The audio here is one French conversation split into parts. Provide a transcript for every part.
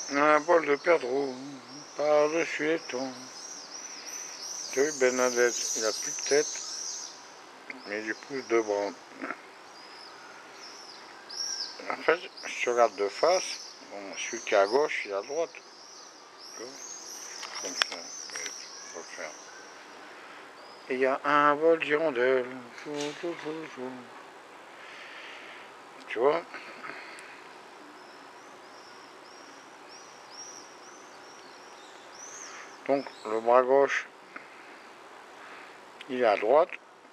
Un bol de perdreau par-dessus les tons. Tu as vu Bernadette, il a plus de tête, mais il pousse de bras. En fait, si tu regardes de face, bon, celui qui est à gauche, il est à droite. Comme ça, on va le faire. Et il y a un vol d'hirondelle. Tu vois? Donc le bras gauche, il est à droite.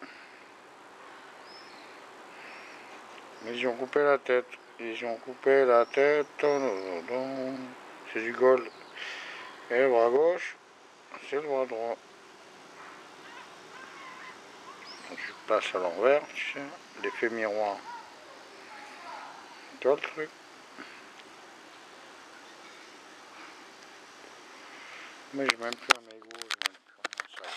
Mais ils ont coupé la tête. Ils ont coupé la tête. C'est du gold. Et le bras gauche, c'est le bras droit. Donc je passe à l'envers, tu sais, l'effet miroir. Tu vois le truc? Mais je m'aime plus un égo, je m'aime plus rien, ça.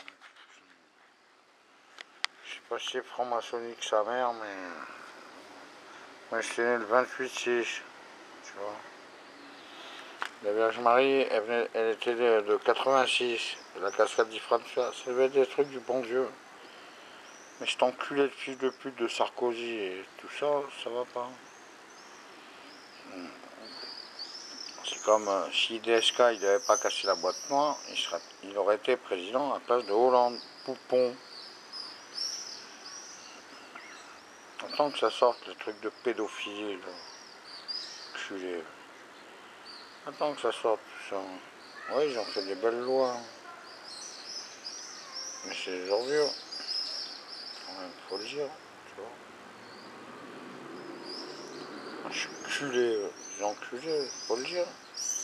Je sais pas si c'est franc-maçonnique sa mère, mais moi je suis né le 28-6, tu vois. La Vierge Marie, elle était de 86, de la cascade d'Ifrane-ça. Ça devait être des trucs du bon Dieu. Mais cet enculé de fils de pute de Sarkozy et tout ça, ça va pas. C'est comme si DSK il n'avait pas cassé la boîte noire, il aurait été président à la place de Hollande. Poupon. Attends que ça sorte le truc de pédophilie, là. Culé. Attends que ça sorte tout ça. Oui, ils ont fait des belles lois. Mais c'est des ordures. Quand même, faut le dire. Tu vois. Je suis culé, les enculés, faut le dire.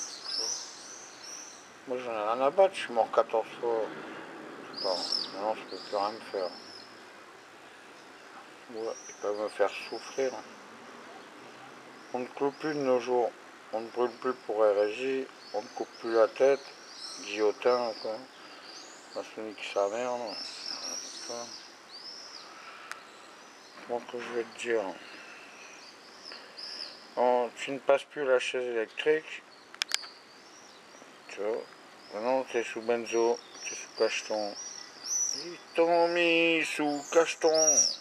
Moi j'en ai rien à battre, je suis mort 14 fois. Bon, maintenant je peux plus rien me faire. Ouais, ils peuvent me faire souffrir. On ne cloue plus de nos jours. On ne brûle plus pour hérésie. On ne coupe plus la tête. Guillotin, quoi. Maçonnique sa mère, non. Comment que je vais te dire? Oh, tu ne passes plus la chaise électrique. Tu vois. Maintenant t'es sous benzo. T'es sous cacheton. Ils t'ont mis sous cacheton.